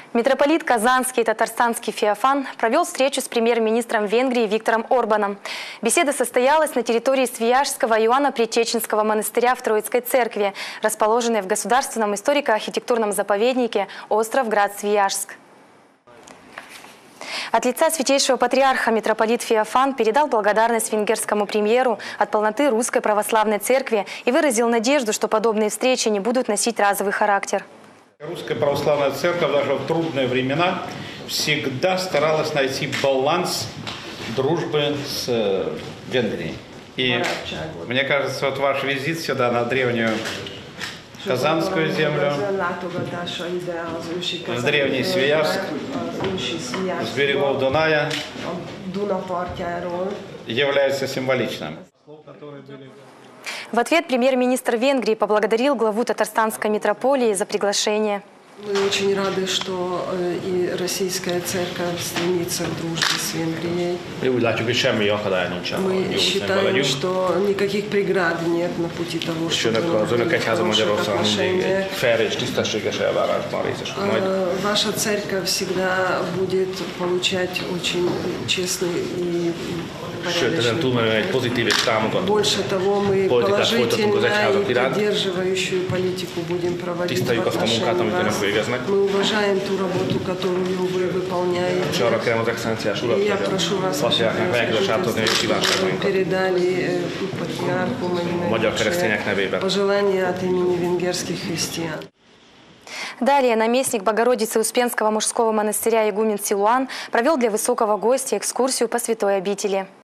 Митрополит Казанский и Татарстанский Феофан провел встречу с премьер-министром Венгрии Виктором Орбаном. Беседа состоялась на территории Свияжского Иоанна-Предтеченского монастыря в Троицкой церкви, расположенной в государственном историко-архитектурном заповеднике остров Град-Свияжск. От лица святейшего патриарха митрополит Феофан передал благодарность венгерскому премьеру от полноты Русской Православной Церкви и выразил надежду, что подобные встречи не будут носить разовый характер. Русская Православная Церковь даже в трудные времена всегда старалась найти баланс дружбы с Венгрией. И мне кажется, вот ваш визит сюда на древнюю Казанскую землю, в древний Свияжск, с берегов Дуная, является символичным. В ответ премьер-министр Венгрии поблагодарил главу Татарстанской митрополии за приглашение. Мы очень рады, что и российская церковь стремится к дружбе с Венгрией. Мы считаем, что никаких преград нет на пути того, чтобы отношения. Ваша церковь всегда будет получать очень честный и порядочный. Больше того, мы положительно и поддерживающую политику будем проводить в отношении вас. Мы уважаем ту работу, которую вы выполняете. И я прошу вас, чтобы вы передали патриарху Марии пожелания от имени венгерских христиан. Далее наместник Богородицы Успенского мужского монастыря игумен Силуан провел для высокого гостя экскурсию по святой обители.